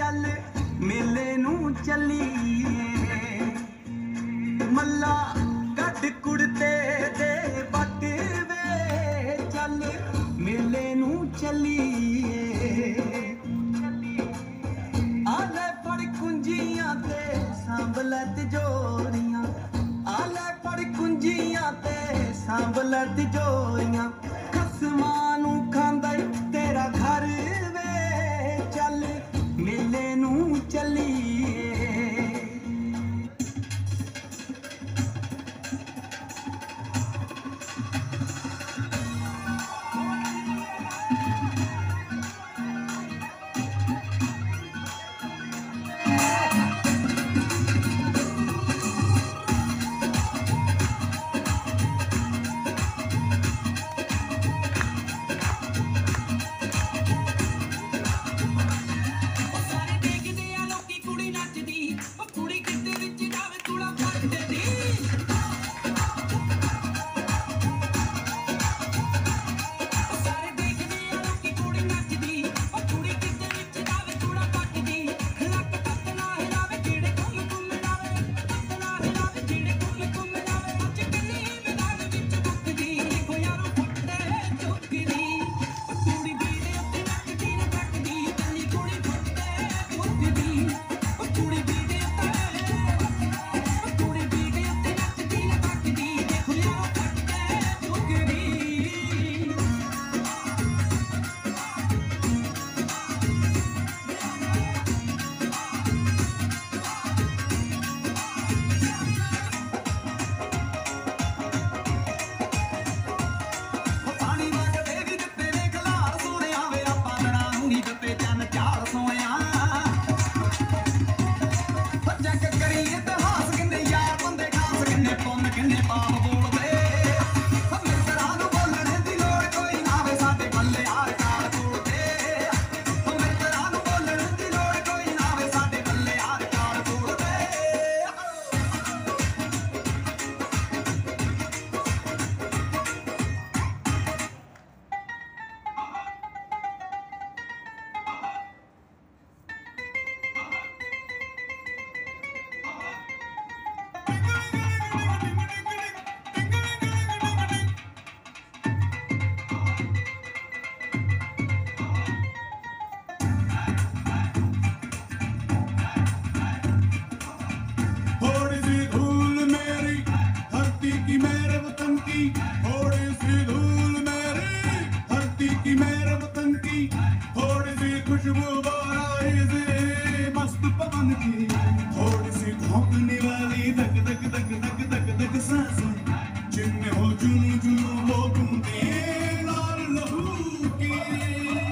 ਚੱਲ ਮੇਲੇ ਨੂੰ ਚੱਲੀਏ ਮੱਲਾ ਕੱਢ ਕੁੜਤੇ ਦੇ ਬੱਟ ਵੇ ਚੱਲ ਮੇਲੇ ਨੂੰ ਚੱਲੀਏ ਆਲੇ ਫੜ ਕੁੰਜੀਆਂ ਤੇ ਸਾਂਭਲੇ ਤਿਜੋਰੀਆਂ ਆਲੇ ਫੜ ਕੁੰਜੀਆਂ ਤੇ ਸਾਂਭਲੇ ਤਿਜੋਰੀਆਂ ਖਸਮਾਂ ਨੂੰ ਖਾਂਦਾ ਈ ਤੇਰਾ ਘਰ ਵੇ ਚੱਲ ਮੇਲੇ ਨੂੰ ਚੱਲੀਏ जिनमें हो जुनू जुनू वो ढूंढे लाल लहू के